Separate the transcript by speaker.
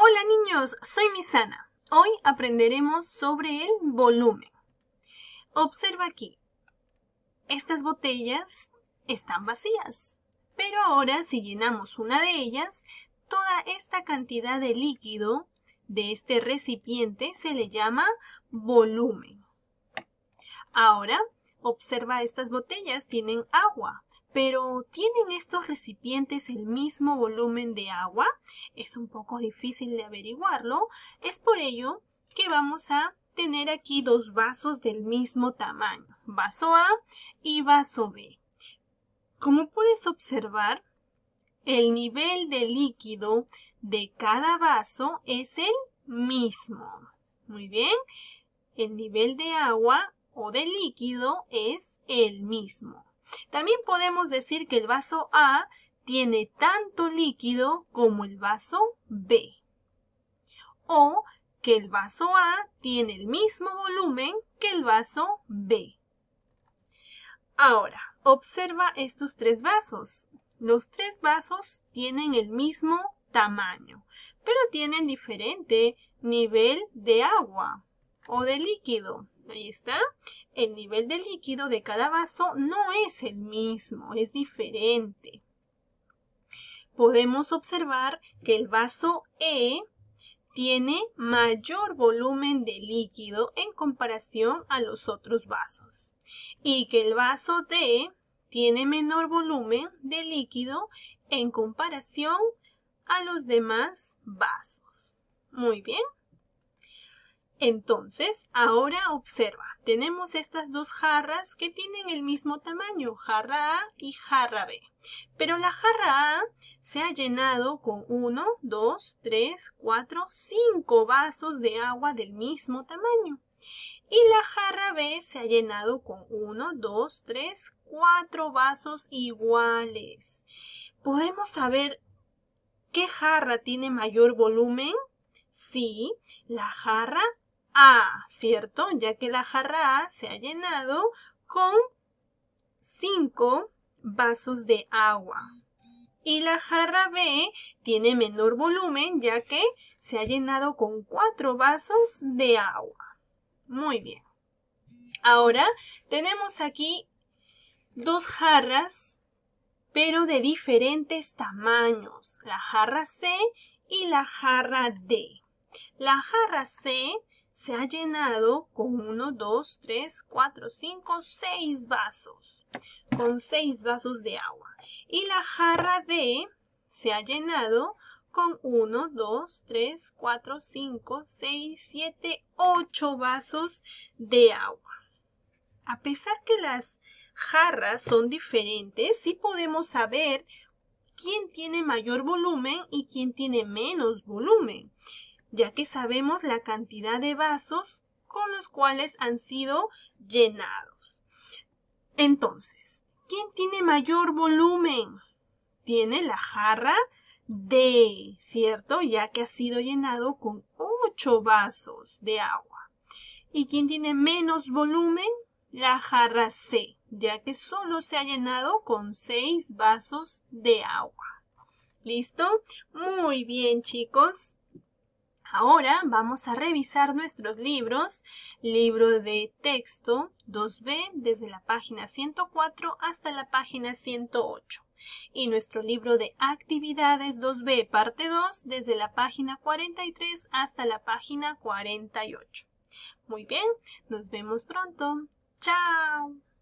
Speaker 1: Hola niños, soy Misana. Hoy aprenderemos sobre el volumen. Observa aquí. Estas botellas están vacías, pero ahora si llenamos una de ellas, toda esta cantidad de líquido de este recipiente se le llama volumen. Ahora, observa estas botellas, tienen agua. Pero ¿tienen estos recipientes el mismo volumen de agua? Es un poco difícil de averiguarlo. Es por ello que vamos a tener aquí dos vasos del mismo tamaño. Vaso A y vaso B. Como puedes observar, el nivel de líquido de cada vaso es el mismo. Muy bien. El nivel de agua o de líquido es el mismo. También podemos decir que el vaso A tiene tanto líquido como el vaso B. O que el vaso A tiene el mismo volumen que el vaso B. Ahora, observa estos tres vasos. Los tres vasos tienen el mismo tamaño, pero tienen diferente nivel de agua o de líquido. Ahí está. El nivel de líquido de cada vaso no es el mismo, es diferente. Podemos observar que el vaso E tiene mayor volumen de líquido en comparación a los otros vasos y que el vaso D tiene menor volumen de líquido en comparación a los demás vasos. Muy bien. Entonces, ahora observa, tenemos estas dos jarras que tienen el mismo tamaño, jarra A y jarra B. Pero la jarra A se ha llenado con 1, 2, 3, 4, 5 vasos de agua del mismo tamaño. Y la jarra B se ha llenado con 1, 2, 3, 4 vasos iguales. ¿Podemos saber qué jarra tiene mayor volumen? Sí, la jarra A, ¿cierto? Ya que la jarra A se ha llenado con 5 vasos de agua. Y la jarra B tiene menor volumen, ya que se ha llenado con 4 vasos de agua. Muy bien. Ahora tenemos aquí dos jarras, pero de diferentes tamaños. La jarra C y la jarra D. La jarra C se ha llenado con 1, 2, 3, 4, 5, 6 vasos. Con 6 vasos de agua. Y la jarra D se ha llenado con 1, 2, 3, 4, 5, 6, 7, 8 vasos de agua. A pesar que las jarras son diferentes, sí podemos saber quién tiene mayor volumen y quién tiene menos volumen, ya que sabemos la cantidad de vasos con los cuales han sido llenados. Entonces, ¿quién tiene mayor volumen? Tiene la jarra D, ¿cierto? Ya que ha sido llenado con 8 vasos de agua. ¿Y quién tiene menos volumen? La jarra C, ya que solo se ha llenado con 6 vasos de agua. ¿Listo? Muy bien, chicos. Ahora vamos a revisar nuestros libros. Libro de texto 2B desde la página 104 hasta la página 108. Y nuestro libro de actividades 2B parte 2 desde la página 43 hasta la página 48. Muy bien, nos vemos pronto. ¡Chao!